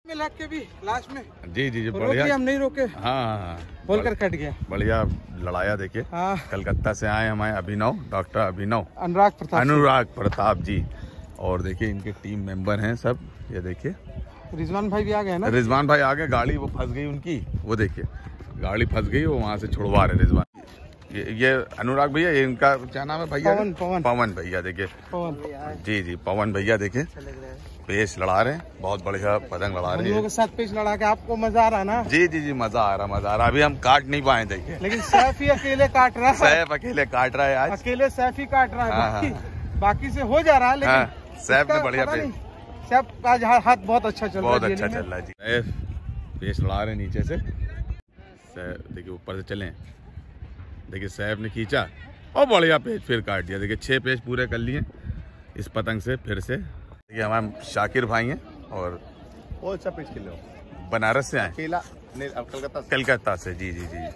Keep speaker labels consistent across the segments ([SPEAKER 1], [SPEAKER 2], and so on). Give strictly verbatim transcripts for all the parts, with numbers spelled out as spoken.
[SPEAKER 1] में लग के भी लास्ट में
[SPEAKER 2] जी जी जी बढ़िया,
[SPEAKER 1] हम नहीं रोके।
[SPEAKER 2] हाँ हाँ
[SPEAKER 1] बोलकर कट गया।
[SPEAKER 2] बढ़िया लड़ाया। देखिए
[SPEAKER 1] हाँ।
[SPEAKER 2] कलकत्ता से आए हमारे अभिनव, डॉक्टर अभिनव
[SPEAKER 1] अनुराग प्रताप
[SPEAKER 2] अनुराग प्रताप जी। और देखिए इनके टीम मेंबर हैं सब। ये देखिए
[SPEAKER 1] रिजवान भाई भी आ गए ना।
[SPEAKER 2] रिजवान भाई आ गए, गाड़ी वो फंस गई उनकी, वो देखिए गाड़ी फंस गई, वो वहाँ से छुड़वा रहे रिजवान। ये, ये अनुराग भैया, ये इनका क्या नाम है भैया?
[SPEAKER 1] पवन पवन
[SPEAKER 2] पवन भैया। देखिए
[SPEAKER 1] पवन
[SPEAKER 2] जी जी पवन भैया देखिए पेच लड़ा रहे हैं, बहुत बढ़िया पतंग लड़ा रहे हैं।
[SPEAKER 1] हम लोगों के साथ पेच लड़ा के आपको मजा आ रहा ना?
[SPEAKER 2] जी जी जी मजा आ रहा मजा आ रहा। अभी हम काट नहीं पाए देखिए,
[SPEAKER 1] लेकिन सैफ ही अकेले काट रहा है।
[SPEAKER 2] सैफ अकेले काट रहा है आज,
[SPEAKER 1] अकेले सैफ ही काट रहा है।
[SPEAKER 2] हाँ,
[SPEAKER 1] बाकी,
[SPEAKER 2] हाँ।
[SPEAKER 1] बाकी से हो जा रहा है, लेकिन
[SPEAKER 2] सैफ ने बढ़िया पेच,
[SPEAKER 1] सैफ आज हाथ बहुत अच्छा चल रहा है।
[SPEAKER 2] बहुत अच्छा चल रहा है जी। सैफ पेच लड़ा रहे नीचे से, देखिए ऊपर से चले, देखिए सैफ ने खींचा और बढ़िया पेच फिर काट दिया। देखिए छह पेच पूरे कर लिए इस पतंग से फिर से। देखिए हमारे शाकिर भाई हैं और
[SPEAKER 3] वो अच्छा पेच खेले,
[SPEAKER 2] बनारस से आए,
[SPEAKER 3] कलकत्ता
[SPEAKER 2] कलकत्ता से। जी जी जी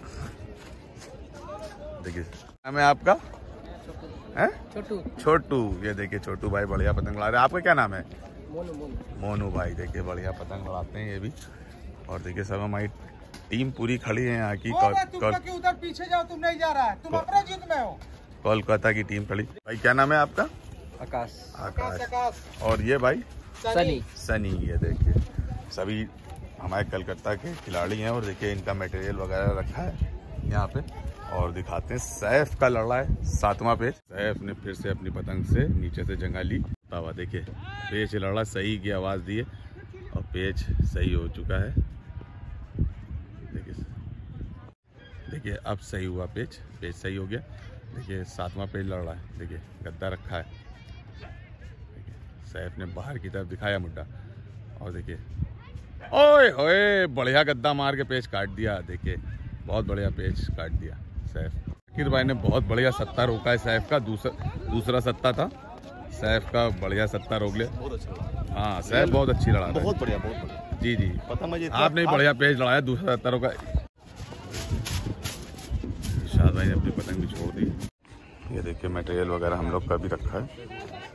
[SPEAKER 2] देखिए नाम है आपका? है
[SPEAKER 1] छोटू।
[SPEAKER 2] छोटू। ये देखिए छोटू भाई बढ़िया पतंग लड़ा रहे हैं। आपका क्या नाम है?
[SPEAKER 1] मोनू। मोनू
[SPEAKER 2] मोनू भाई। देखिए बढ़िया पतंग लड़ाते हैं ये भी। और देखिए सब हमारी टीम पूरी खड़ी है यहाँ की।
[SPEAKER 1] उधर पीछे जाओ, तुम नहीं जा रहा है, तुम अपने जीत में हो।
[SPEAKER 2] कोलकाता की टीम खड़ी। भाई क्या नाम है आपका?
[SPEAKER 1] आकाश।
[SPEAKER 2] आकाश।
[SPEAKER 1] आकाश।
[SPEAKER 2] और ये भाई
[SPEAKER 1] सनी।
[SPEAKER 2] सनी। ये देखिए सभी हमारे कलकत्ता के खिलाड़ी हैं। और देखिए इनका मटेरियल वगैरह रखा है यहाँ पे। और दिखाते हैं सैफ का लड़ा है सातवां पेच। सैफ ने फिर से अपनी पतंग से नीचे से जंगा ली। तावा देखिए पेच लड़ा सही की आवाज दिए और पेच सही हो चुका है। देखिए देखिए अब सही हुआ पेच, पेच सही हो गया। देखिए सातवां पेच लड़ रहा है। देखिए गद्दा रखा है। देखिए सैफ ने बाहर की तरफ दिखाया मुड्डा और देखिए ओए ओए बढ़िया गद्दा मार के पेच काट दिया। देखिए बहुत बढ़िया पेच काट दिया सैफ। शाकिर भाई ने बहुत बढ़िया सत्ता रोका है सैफ का। दूसरा दूसरा सत्ता था सैफ का, बढ़िया सत्ता रोक ले।
[SPEAKER 3] बहुत अच्छा।
[SPEAKER 2] हाँ सैफ बहुत अच्छी लड़ा,
[SPEAKER 3] बहुत बढ़िया बहुत बढ़िया।
[SPEAKER 2] जी जी
[SPEAKER 3] पता मुझे
[SPEAKER 2] आपने भी बढ़िया पेच लड़ाया। दूसरा सत्ता रोका। शाद भाई ने अपनी पतंग भी छोड़ दी। ये देखिए मटेरियल वगैरह हम लोग का भी रखा है।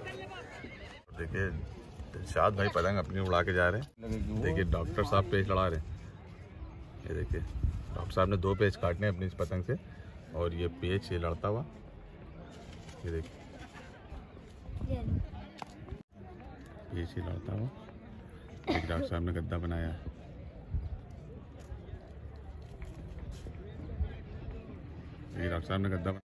[SPEAKER 2] देखिए शाद भाई पतंग अपनी उड़ा के जा रहे हैं। देखिए डॉक्टर साहब पेच लड़ा रहे हैं। ये देखिए डॉक्टर साहब ने दो पेच काटने अपनी इस पतंग से और ये पेच ये लड़ता हुआ। ये देखिए पेच ही लड़ता हुआ। एक डॉक्टर साहब ने गद्दा बनाया है। डॉक्टर साहब ने गद्दा